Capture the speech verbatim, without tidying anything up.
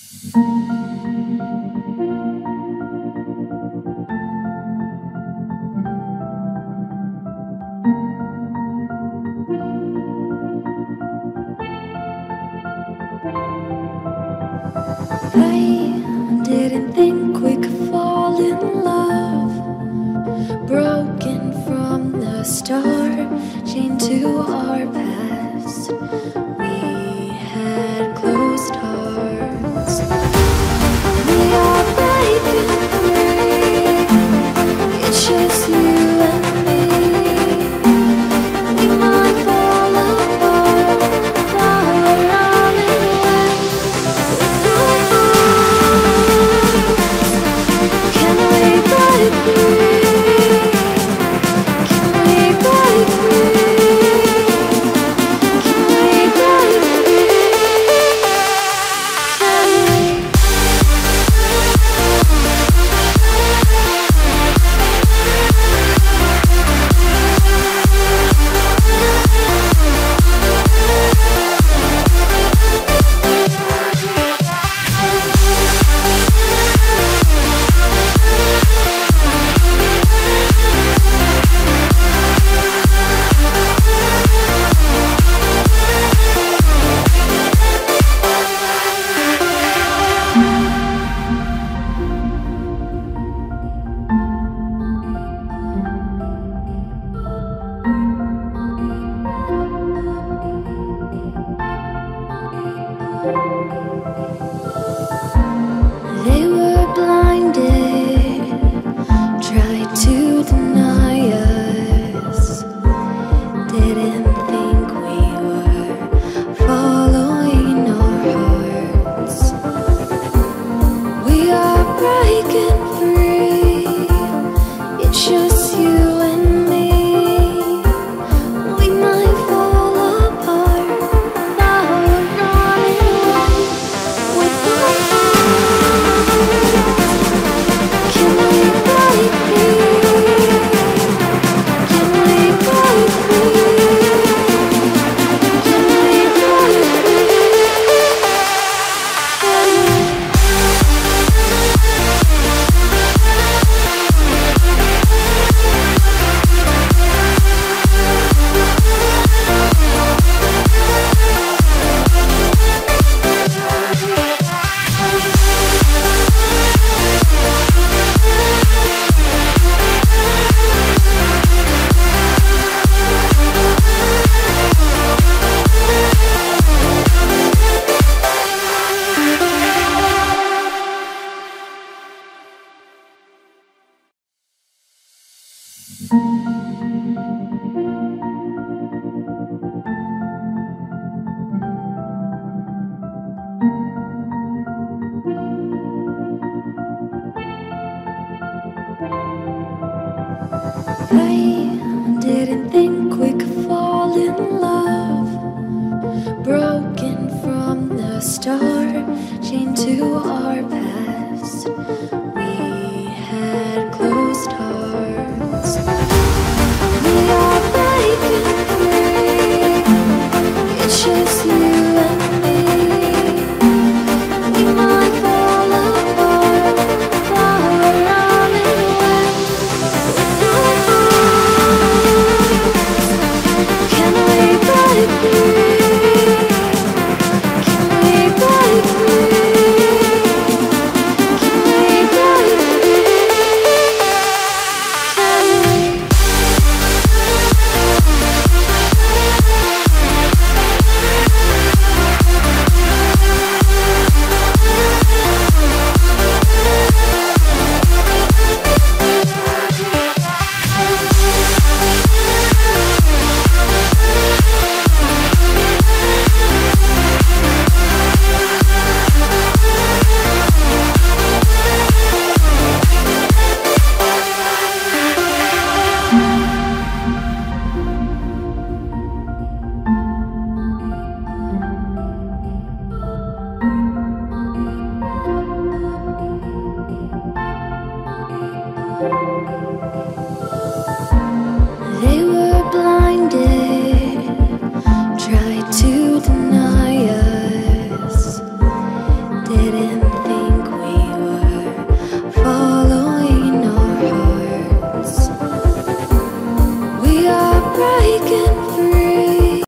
I didn't think we could fall in love, broken from the start, chained to our past. We had closed hearts. We are breaking free. It's just you and me. We might fall apart, far on and wide. Can we break free? Can we break free? Can we break free? Can we? They were blinded, tried to deny us, didn't think we were following our hearts. We are breaking free, it's just you and me. We might fall apart, far running away with our Can we break free? Can we break free? Can we break free? Can we? I didn't think we could fall in love, broken from the start, chained to our past.